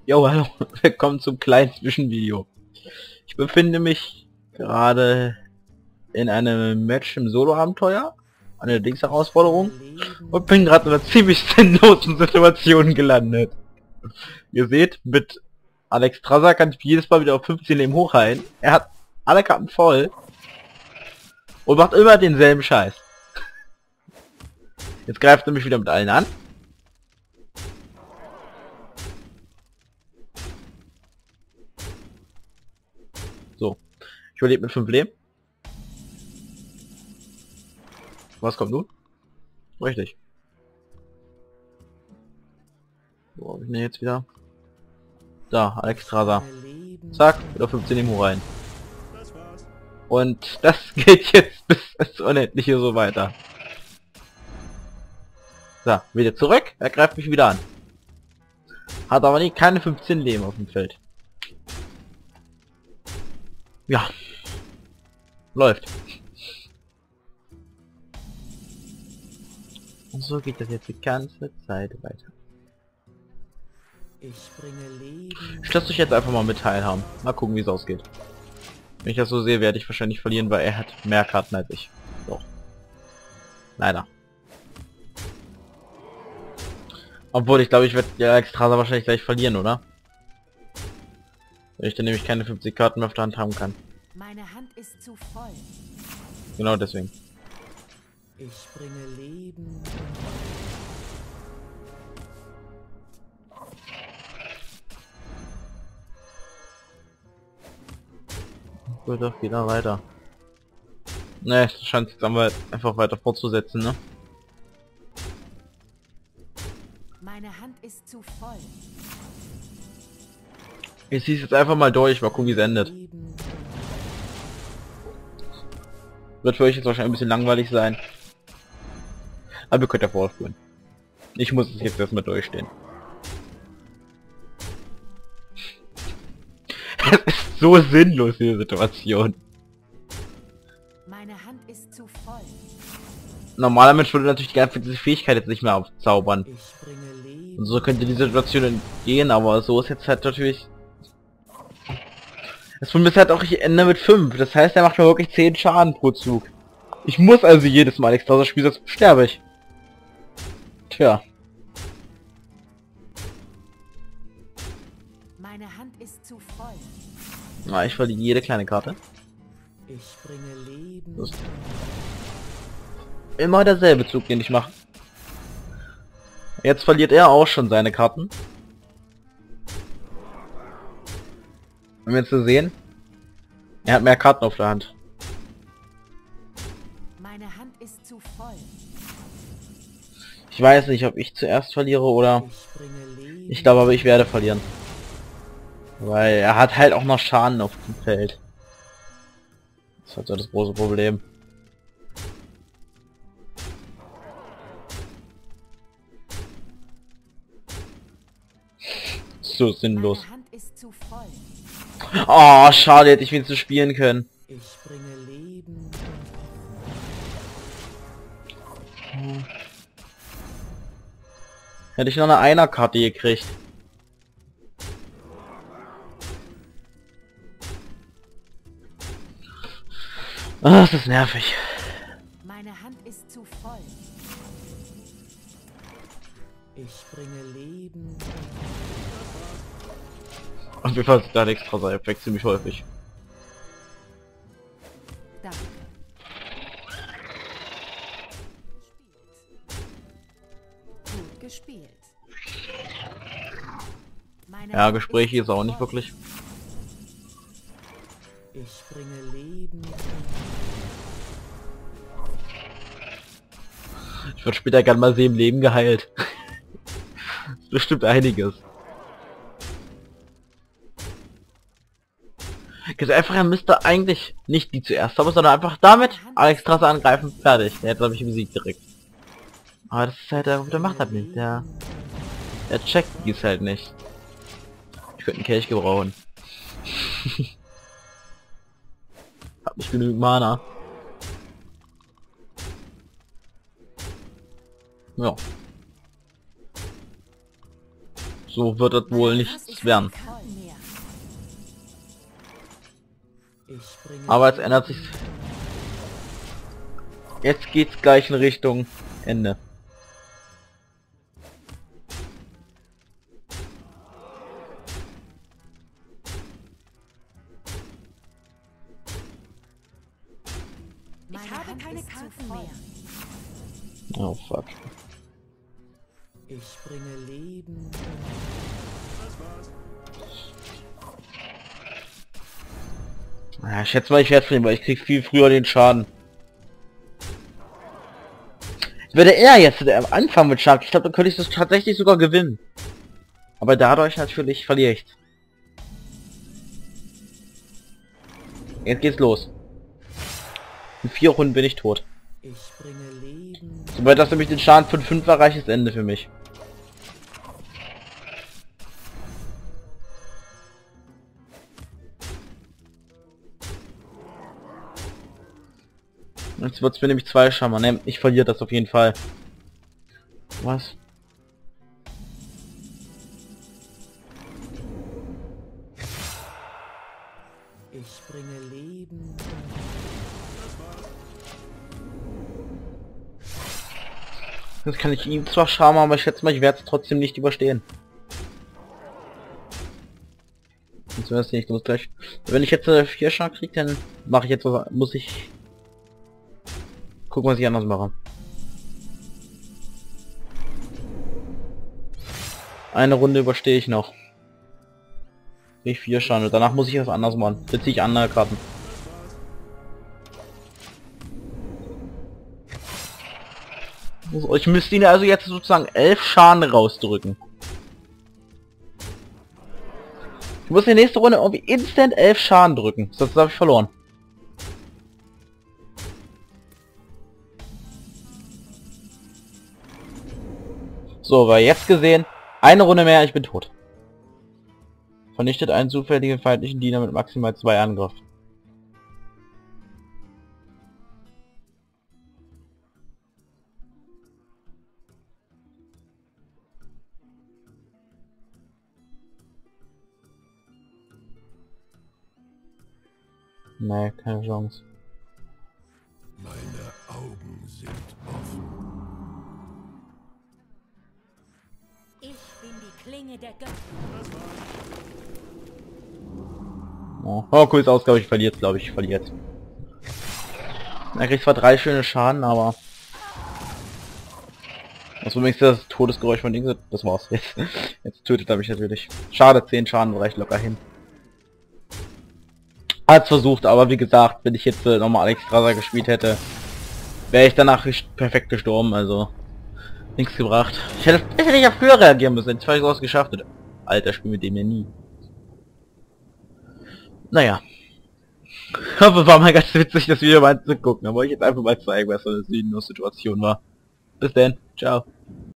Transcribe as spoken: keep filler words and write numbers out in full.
Jo, hallo, willkommen zum kleinen Zwischenvideo. Ich befinde mich gerade in einem Match im Solo-Abenteuer, eine Dings-Herausforderung, und bin gerade in einer ziemlich sinnlosen Situation gelandet. Ihr seht, mit Alex Strasser kann ich jedes Mal wieder auf fünfzehn Leben hochheilen. Er hat alle Karten voll und macht immer denselben Scheiß. Jetzt greift er mich wieder mit allen an. So, ich überlebe mit fünf Leben. Was kommt nun? Richtig. Wo hab ich denn jetzt wieder? Da, Alex Strasser. Zack, wieder fünfzehn Leben hoch rein. Und das geht jetzt bis ins Unendliche so weiter. So, wieder zurück, er greift mich wieder an. Hat aber nicht keine fünfzehn Leben auf dem Feld. Ja. Läuft. Und so geht das jetzt die ganze Zeit weiter. Ich bringe Leben. Ich lasse euch jetzt einfach mal mit teilhaben. Mal gucken, wie es ausgeht. Wenn ich das so sehe, werde ich wahrscheinlich verlieren, weil er hat mehr Karten als ich. Doch. Leider. Obwohl, ich glaube, ich werde die Alex Strasser wahrscheinlich gleich verlieren, oder? Weil ich dann nämlich keine fünfzig Karten mehr auf der Hand haben kann. Meine Hand ist zu voll. Genau deswegen. Ich bringe Leben. Gut, doch wieder weiter. Ne, es scheint jetzt aber einfach weiter fortzusetzen, ne? Meine Hand ist zu voll. Ich ziehe es jetzt einfach mal durch, mal gucken, wie es endet. Leben. Wird für euch jetzt wahrscheinlich ein bisschen langweilig sein. Aber ihr könnt ja vorspulen. Ich muss es jetzt erstmal durchstehen. Es ist so sinnlos, diese Situation. Meine Hand ist zu voll. Normaler Mensch würde natürlich die ganze diese Fähigkeit jetzt nicht mehr aufzaubern. Ich bringe Leben. Und so könnte die Situation entgehen, aber so ist jetzt halt natürlich... Das Problem ist halt auch, ich ende mit fünf. Das heißt, er macht mir wirklich zehn Schaden pro Zug. Ich muss also jedes Mal Alex Strasser spielen, sonst sterbe ich. Tja. Meine Hand ist zu voll. Na, ich verliere jede kleine Karte. Ich bringe Leben. Das ist immer derselbe Zug, den ich mache. Jetzt verliert er auch schon seine Karten. Um jetzt zu sehen, er hat mehr Karten auf der Hand. Meine Hand ist zu voll. Ich weiß nicht, ob ich zuerst verliere oder... Ich bringe Leben. Ich glaube aber, ich werde verlieren. Weil er hat halt auch noch Schaden auf dem Feld. Das ist halt das große Problem. So sinnlos. Meine Hand ist zu voll. Oh, schade, hätte ich wenigstens spielen können. Ich bringe Leben. Hätte ich noch eine Einer-Karte gekriegt. Ah, das ist nervig. Meine Hand ist zu voll. Ich bringe Leben. Und wir fassen da extra sein Effekt ziemlich häufig. Danke. Gut gespielt. Meine Ja, Hand Gespräche ist zu auch nicht voll. wirklich. Ich bringe Leben. Ich würde später gerne mal sehen, im Leben geheilt. Das ist bestimmt einiges. Jetzt einfach, er müsste eigentlich nicht die zuerst haben, sondern einfach damit Alex Strasser angreifen, fertig. Der hätte, glaube ich, besiegt direkt. Aber das ist halt, der, der macht halt nicht. Der, der checkt dies halt nicht. Ich könnte einen Kelch gebrauchen. Hab nicht genügend Mana. Ja. so wird es wohl nichts werden. Aber jetzt ändert sich. Jetzt geht's gleich in Richtung Ende. Ich habe keine Karten mehr. Oh fuck. Ich bringe Leben. Ja, ich schätze mal, ich werde verlieren, weil ich krieg viel früher den Schaden. Ich würde eher jetzt am Anfang mit Schaden. Ich glaube, dann könnte ich das tatsächlich sogar gewinnen. Aber dadurch natürlich verliere ich. Jetzt geht's los. In vier Runden bin ich tot. Ich bringe Leben. Sobald das nämlich den Schaden von fünf erreicht, ist Ende für mich. Jetzt wird's mir nämlich zwei Schaden. Ne, ich verliere das auf jeden Fall. Was? Ich bringe Leben. Das kann ich ihm zwar schauen, aber ich schätze mal, ich werde es trotzdem nicht überstehen. Zumindest nicht, muss gleich. Wenn ich jetzt äh, vier Schaden kriege, dann mache ich jetzt was, muss ich gucken, was ich anders mache. Eine Runde überstehe ich noch. Ich vier Schaden und danach muss ich was anderes machen. Jetzt ziehe ich andere Karten. So, ich müsste ihn also jetzt sozusagen elf Schaden rausdrücken. Ich muss in der nächsten Runde irgendwie instant elf Schaden drücken, sonst habe ich verloren. So, weil jetzt gesehen, eine Runde mehr, ich bin tot. Vernichtet einen zufälligen feindlichen Diener mit maximal zwei Angriff. Nee, keine Chance. Meine Augen sind offen. Ich bin die Klinge der Götter. Oh, oh cool, ist aus, glaube ich, verliert, glaube ich, verliert. Er kriegt zwar drei schöne Schaden, aber das übrigens das Todesgeräusch von Ding, das war's jetzt. Jetzt tötet er mich natürlich. Schade, zehn Schaden reicht locker hin. Hat's versucht, aber wie gesagt, wenn ich jetzt äh, nochmal Alexstrasza gespielt hätte, wäre ich danach perfekt gestorben, also nichts gebracht. Ich hätte, ich hätte ja früher reagieren müssen, jetzt habe ich sowas geschafft. Alter, Spiel mit dem ja nie. Naja. Ich hoffe, war mal ganz witzig, das Video mal anzugucken, aber ich jetzt einfach mal zeigen, was so eine Situation war. Bis dann, ciao.